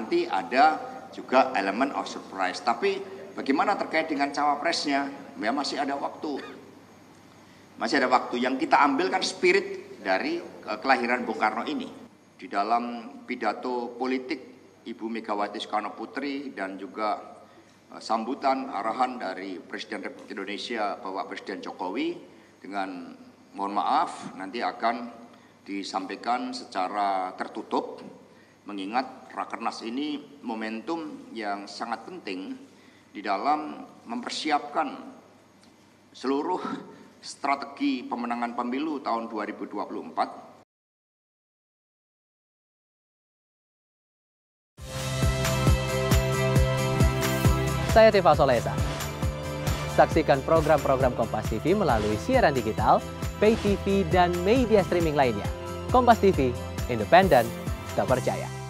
nanti ada juga elemen of surprise. Tapi bagaimana terkait dengan cawapresnya? Ya masih ada waktu. Masih ada waktu. Yang kita ambil kan spirit dari kelahiran Bung Karno ini. Di dalam pidato politik Ibu Megawati Soekarno Putri dan juga sambutan arahan dari Presiden Republik Indonesia Bapak Presiden Jokowi dengan mohon maaf nanti akan disampaikan secara tertutup, mengingat Rakernas ini momentum yang sangat penting di dalam mempersiapkan seluruh strategi pemenangan pemilu tahun 2024. Saya Tifa Solesa. Saksikan program-program Kompas TV melalui siaran digital, pay TV, dan media streaming lainnya. Kompas TV, independen, terpercaya.